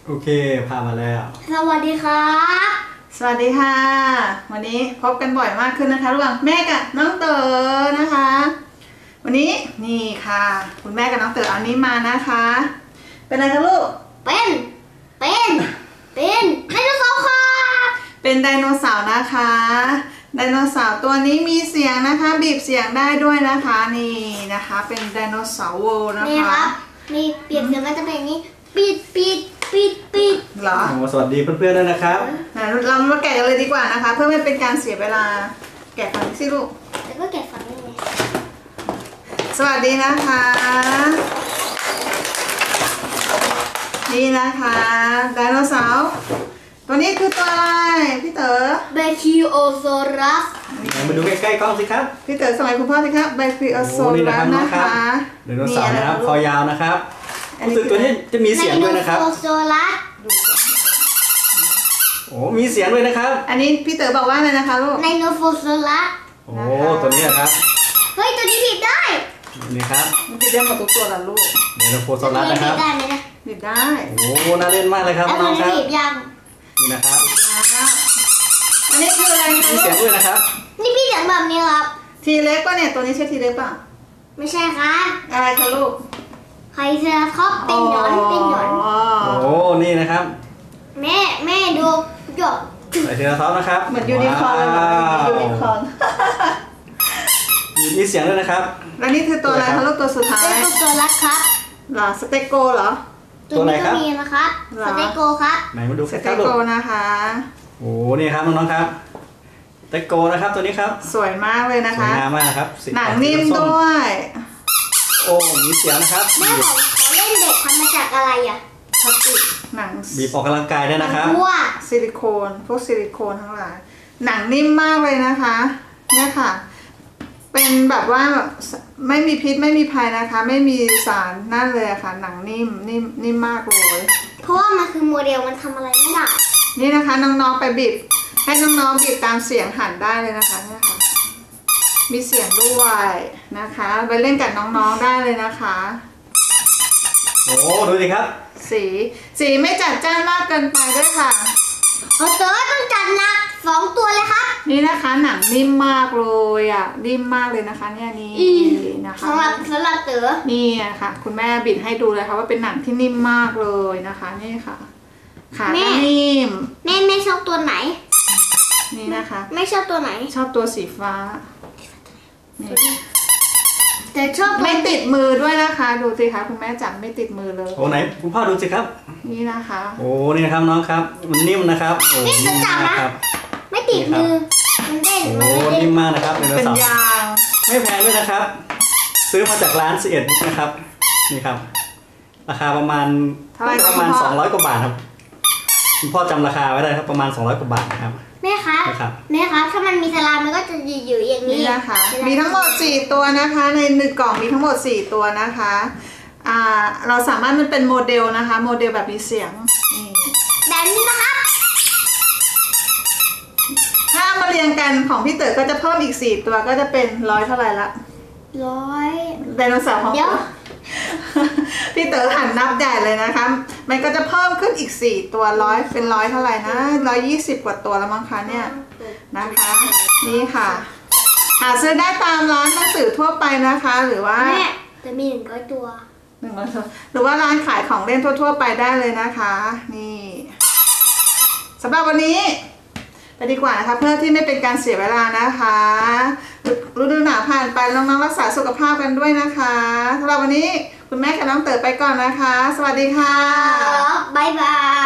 โอเคพามาแล้วสวัสดีครับสวัสดีค่ะวันนี้พบกันบ่อยมากขึ้นนะคะระหว่างแม่กับน้องเต๋อนะคะวันนี้นี่ค่ะคุณแม่กับน้องเต๋อเอานี้มานะคะเป็นอะไรคะลูกเป็นไดโนเสาร์ค่ะเป็นไดโนเสาร์นะคะไดโนเสาร์ตัวนี้มีเสียงนะคะบีบเสียงได้ด้วยนะคะนี่นะคะเป็นไดโนเสาร์เวิลด์นะคะนี่ครับนี่เปลี่ยนเสียงมันจะเป็นอย่างนี้ปิดเหรอสวัสดีเพื่อนๆด้วยนะครับเรามาแกะกันเลยดีกว่านะคะเพื่อไม่เป็นการเสียเวลาแกะฝั่งนี้สิลูกแล้วก็แกะฝั่งนี้สวัสดีนะคะนี่นะคะไดโนเสาร์ตัวนี้คือตัวอะไรพี่เต๋อเบคิโอโซรัสมาดูใกล้ๆกล้องสิครับพี่เต๋อสมัยคุณพ่อสิครับไบคิโอโซรัสนะคะไดโนเสาร์นะครับคอยาวนะครับตัวนี้จะมีเสียงด้วยนะครับไดโนโซรัสโอ้มีเสียงด้วยนะครับอันนี้พี่เต๋อบอกว่าอะไรนะคะลูกไดโนโซรัสโอ้ตัวนี้ครับเฮ้ยตัวนี้บีบได้นี่ครับมันบีบได้หมดทุกตัวละลูกไดโนโซรัสนะครับบีบได้ไหมนะบีบได้โอ้น่าเล่นมากเลยครับน้องครับบีบยังนี่นะครับอันนี้คืออะไรมีเสียงด้วยนะครับนี่พี่เสียงแบบนี้ครับทีเล็กป่ะเนี่ยตัวนี้ใช่ทีเล็กป่ะไม่ใช่ครับอะไรคะลูกใครเซราคอปเป็นหนอนโอ้นี่นะครับแม่ดูหยดไอเทอร์ท็อปนะครับเหมือนยูนิคอร์นยูนิคอร์นมีเสียงด้วยนะครับแล้วนี่คือตัวอะไรคะลูกตัวสุดท้ายเป็นตัวรัดครับหรอสเต็กโกเหรอตัวนี้ก็มีนะครับสเต็กโกครับไหนมาดูสเต็กโกนะคะโอ้นี่ครับน้องๆครับสเต็กโกนะครับตัวนี้ครับสวยมากเลยนะคะสวยงามมากครับหนังนิ่มด้วยโอ้มีเสียงนะครับแม่ของเล่นเด็กทำมาจากอะไรอ่ะพลาสติกหนังบีบออกกำลังกายได้นะครับซิลิโคนพวกซิลิโคนทั้งหลายหนังนิ่มมากเลยนะคะเนี่ยค่ะเป็นแบบว่าไม่มีพิษไม่มีภัยนะคะไม่มีสารนั่นเลยค่ะหนังนิ่มมากเลยเพราะว่ามันคือโมเดลมันทำอะไรไม่ได้นี่นะคะน้องๆไปบีบให้น้องๆบีบตามเสียงหันได้เลยนะคะเนี่ยค่ะมีเสียงด้วยนะคะไปเล่นกับน้องๆได้เลยนะคะโอ้ดูสิครับสีไม่จัดจ้านมากเกินไปด้วยค่ะเต๋อต้องจัดหนัก2 ตัวเลยครับนี่นะคะหนังนิ่มมากเลยอ่ะนิ่มมากเลยนะคะเนี่ยนี่นะคะสำหรับเต๋อนี่ค่ะคุณแม่บิดให้ดูเลยค่ะว่าเป็นหนังที่นิ่มมากเลยนะคะนี่ค่ะขานิ่มแม่ชอบตัวไหนนี่นะคะไม่ชอบตัวไหนชอบตัวสีฟ้าแต่ชอบไม่ติดมือด้วยนะคะดูสิคะคุณแม่จับไม่ติดมือเลยโอ้ไหนคุณพ่อดูสิครับนี่นะคะโอ้นี่นะครับน้องครับมันนิ่มนะครับโอ้นิ่มนะครับไม่ติดมือมันเด้งโอ้นิ่มมากนะครับเป็นยางไม่แพงด้วยนะครับซื้อมาจากร้าน11บุ๊กนะครับนี่ครับราคาประมาณ200 กว่าบาทครับคุณพ่อจำราคาไว้ได้ครับประมาณ200 กว่าบาทนะครับแม่คะถ้ามันมีสลามมันก็จะอยู่อย่างนี้นะคะมีทั้งหมด4ตัวนะคะใน1 กล่องมีทั้งหมด4ตัวนะคะเราสามารถมันเป็นโมเดลนะคะโมเดลแบบมีเสียงแบบนี้นะคะถ้ามาเรียงกันของพี่เต๋อก็จะเพิ่มอีก4ตัวก็จะเป็น100เท่าไหร่ละ 100 ไดโนเสาร์ของพี่เต๋อหันนับใหญ่เลยนะคะมันก็จะเพิ่มขึ้นอีก4ตัว100เป็น100เท่าไหร่นะ120 กว่าตัวแล้วมั้งคะเนี่ยนะคะนี่ค่ะหาซื้อได้ตามร้านหนังสือทั่วไปนะคะหรือว่าจะมี100 ตัวหรือว่าร้านขายของเล่นทั่วๆไปได้เลยนะคะนี่สำหรับวันนี้ไปดีกว่านะคะเพื่อที่ไม่เป็นการเสียเวลานะคะฤดูหนาวผ่านไปน้องๆรักษาสุขภาพกันด้วยนะคะสำหรับวันนี้คุณแม่กับน้องเต๋อไปก่อนนะคะสวัสดีค่ะบ๊ายบาย